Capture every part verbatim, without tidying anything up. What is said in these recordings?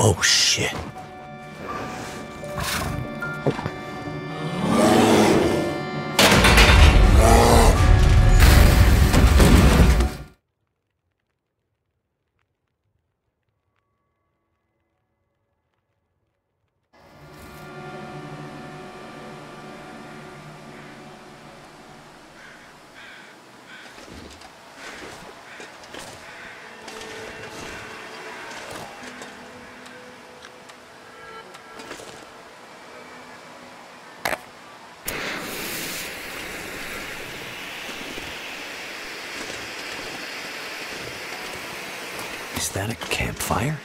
Oh, shit. Is that a campfire?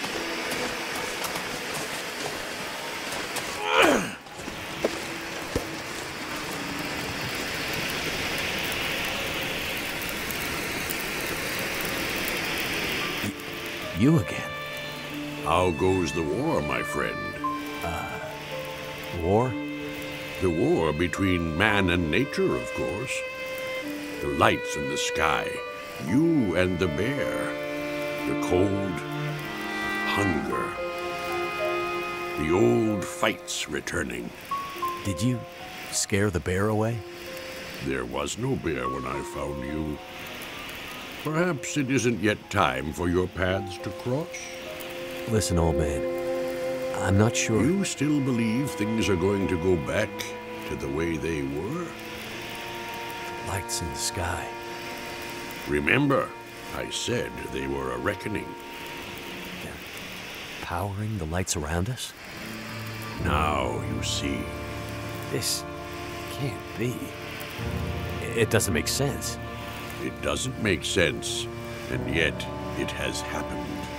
Y- you again? How goes the war, my friend? Uh, war? The war between man and nature, of course. The lights in the sky, you and the bear. The cold, hunger. The old fights returning. Did you scare the bear away? There was no bear when I found you. Perhaps it isn't yet time for your paths to cross? Listen, old man, I'm not sure. You still believe things are going to go back to the way they were? Lights in the sky. Remember, I said they were a reckoning. They're powering the lights around us? Now you see. This can't be. It doesn't make sense. It doesn't make sense, and yet it has happened.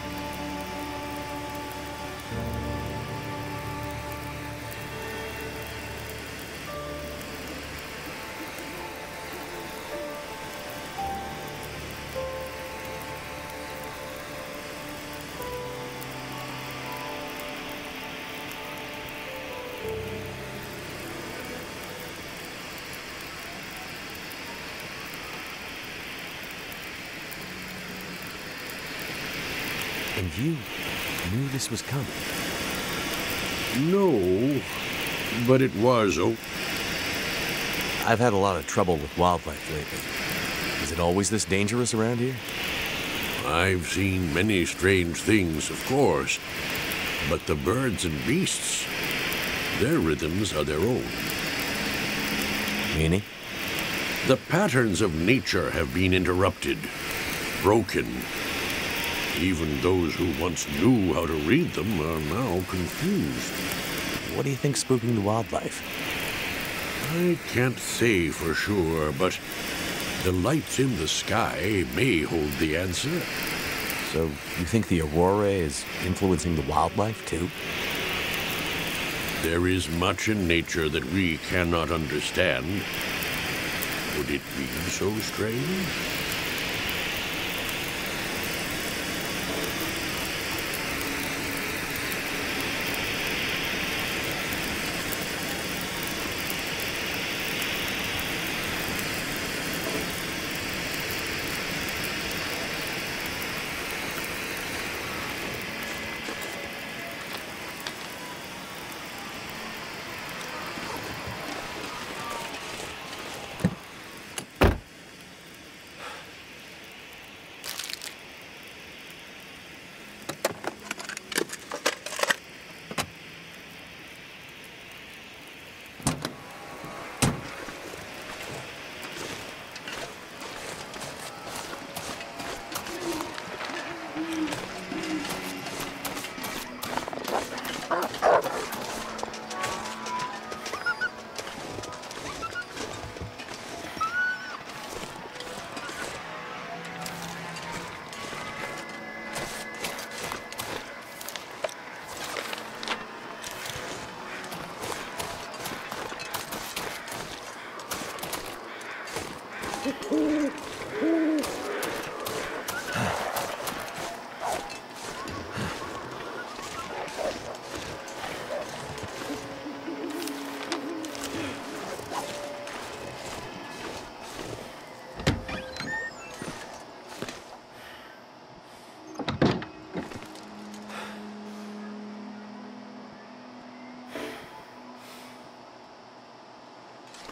And you knew this was coming? No, but it was. Oh, I've had a lot of trouble with wildlife lately. Is it always this dangerous around here? I've seen many strange things, of course, but the birds and beasts, their rhythms are their own. Meaning? The patterns of nature have been interrupted, broken. Even those who once knew how to read them are now confused. What do you think's spooking the wildlife? I can't say for sure, but the lights in the sky may hold the answer. So you think the aurora is influencing the wildlife, too? There is much in nature that we cannot understand. Would it be so strange?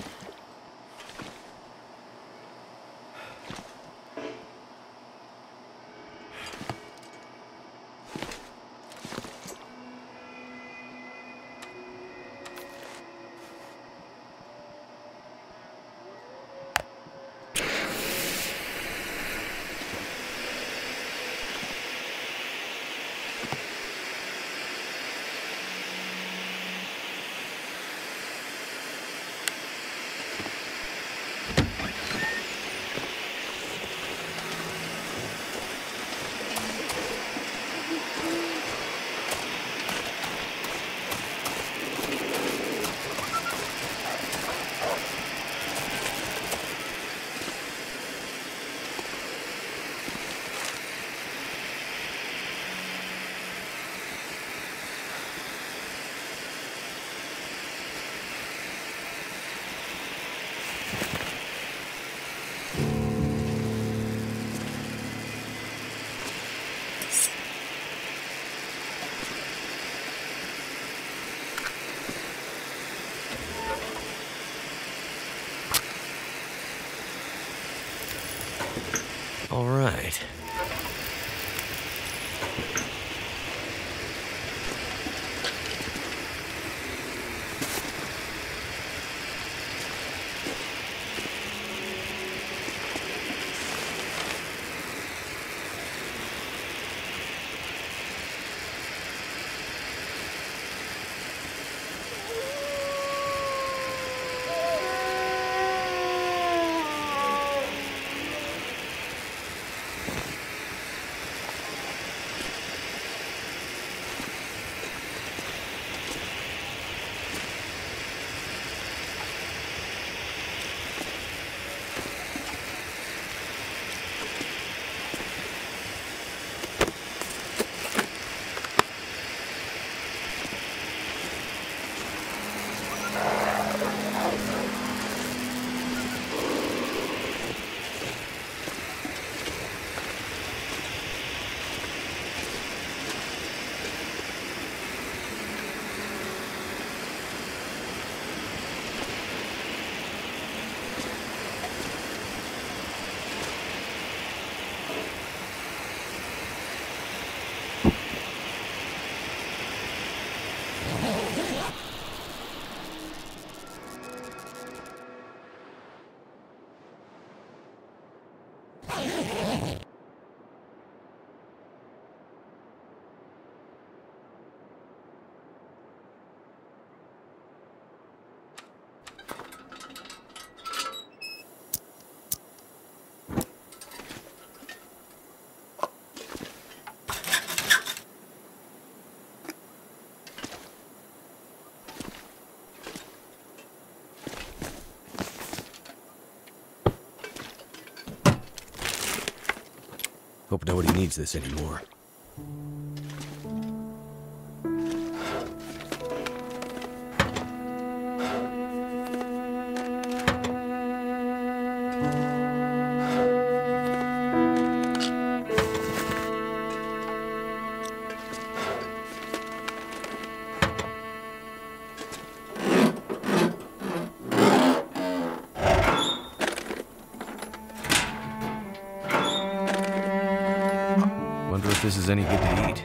All right. Hope nobody needs this anymore. Wonder if this is any good to eat.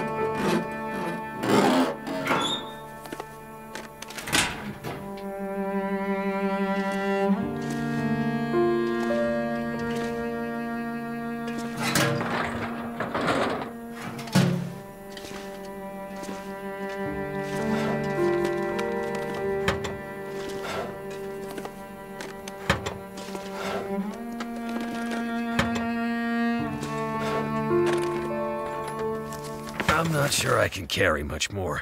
I'm not sure I can carry much more.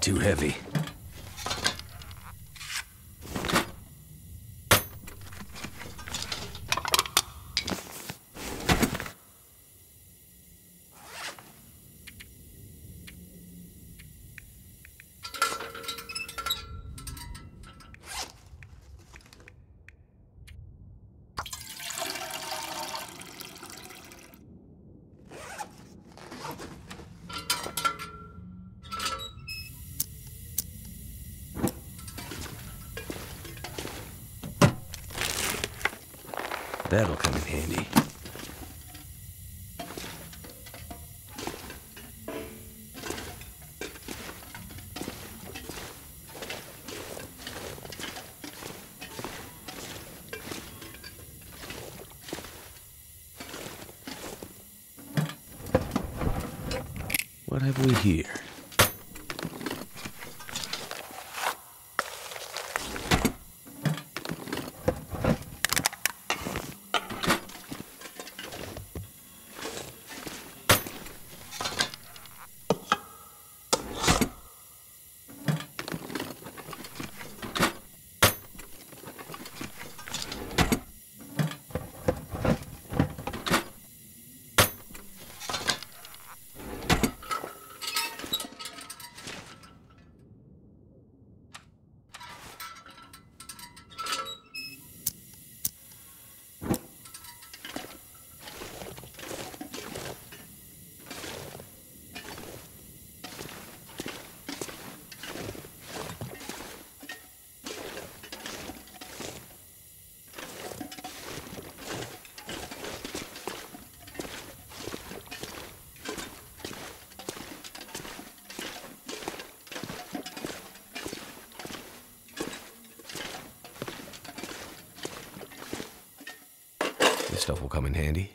too heavy. That'll come in handy. What have we here? This stuff will come in handy.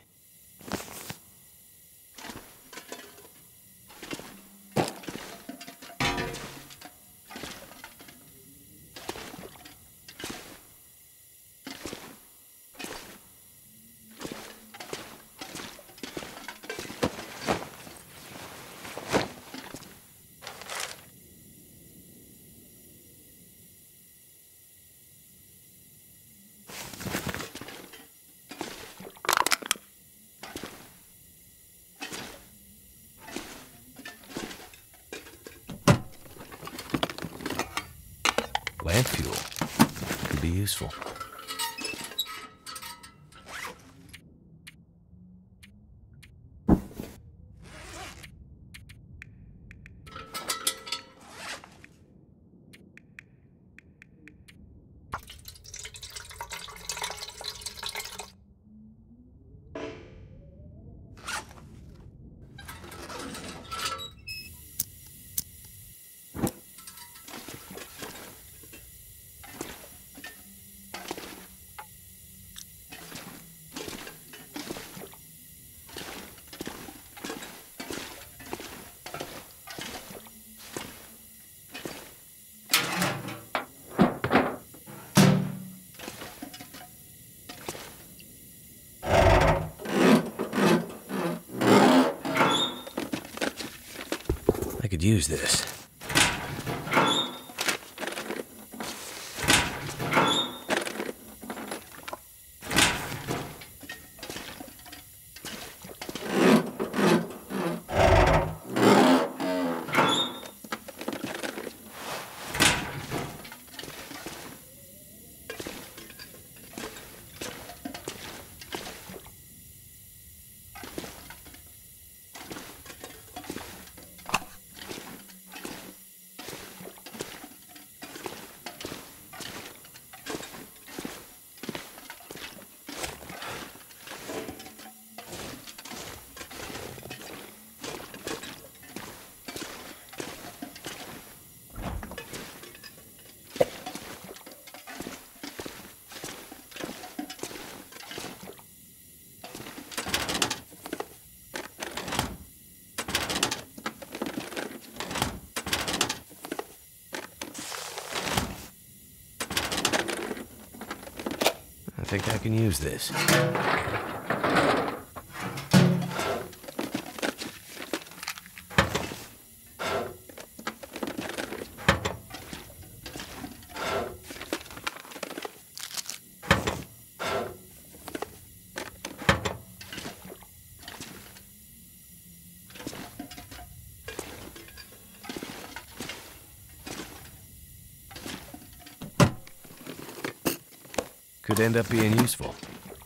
Lamp fuel could be useful. I could use this. I think I can use this. could end up being useful.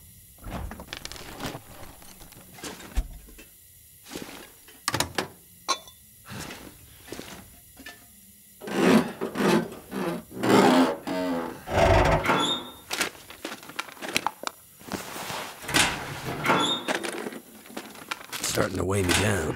Starting to weigh me down.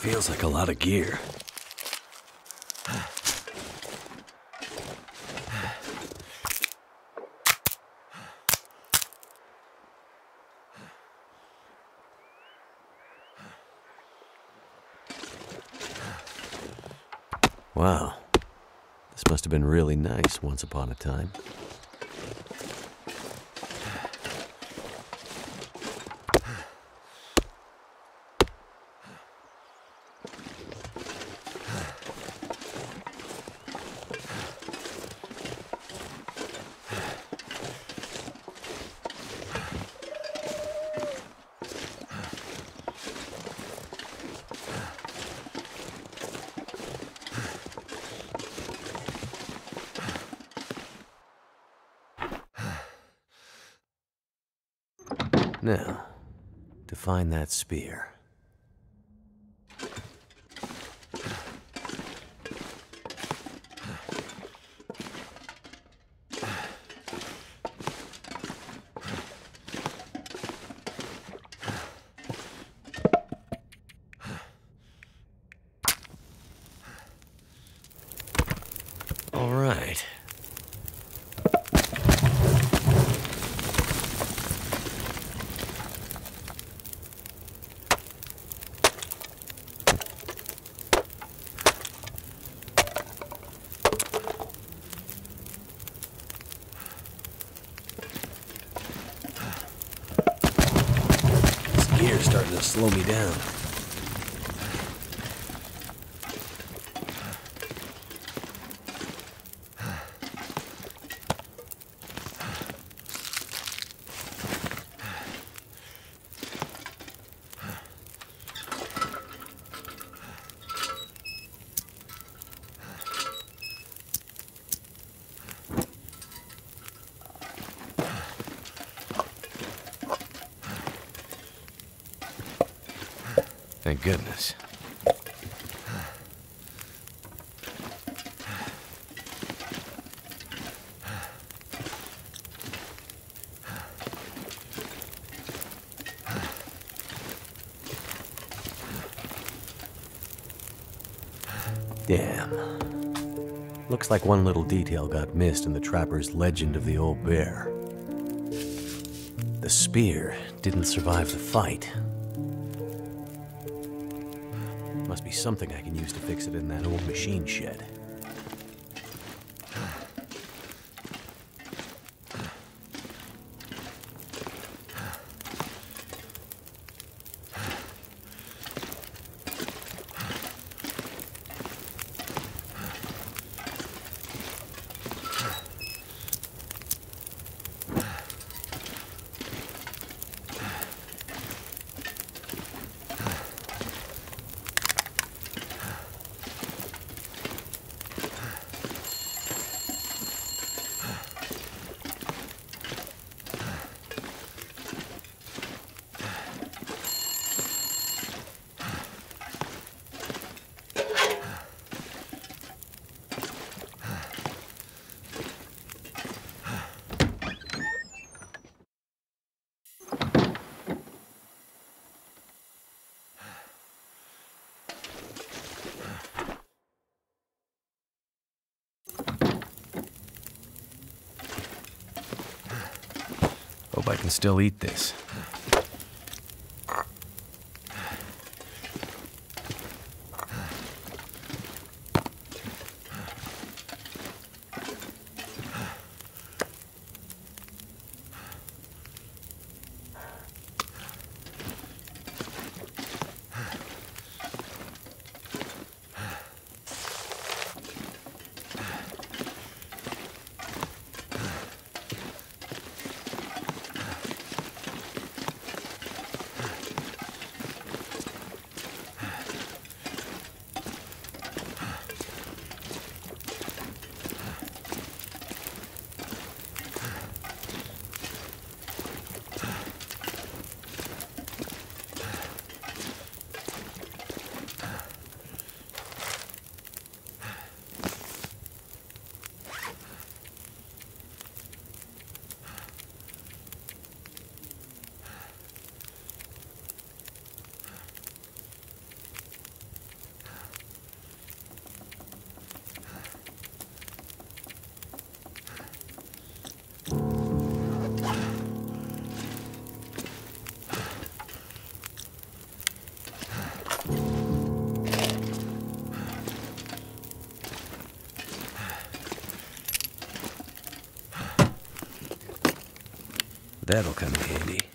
Feels like a lot of gear. Wow. This must have been really nice once upon a time. Now, to find that spear. All right. Gear's starting to slow me down. Thank goodness. Damn. Looks like one little detail got missed in the trapper's legend of the old bear. The spear didn't survive the fight. Must be something I can use to fix it in that old machine shed. Hope I can still eat this. That'll come in handy.